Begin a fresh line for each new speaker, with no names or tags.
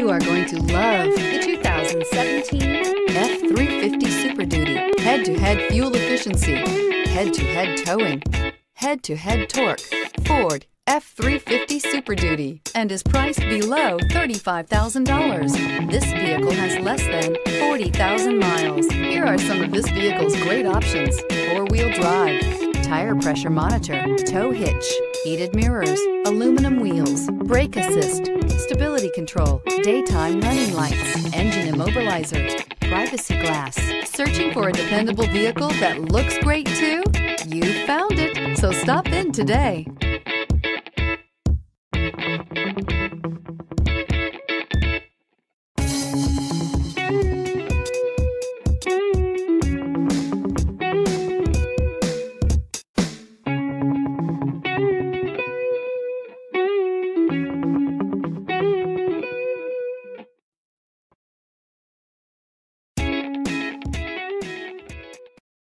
You are going to love the 2017 F-350 Super Duty. Head-to-head fuel efficiency, head-to-head towing, head-to-head torque. Ford F-350 Super Duty and is priced below $35,000. This vehicle has less than 40,000 miles. Here are some of this vehicle's great options: four-wheel drive, tire pressure monitor, tow hitch, heated mirrors, aluminum wheels, brake assist, stability control, daytime running lights, engine immobilizer, privacy glass. Searching for a dependable vehicle that looks great too? You found it, so stop in today.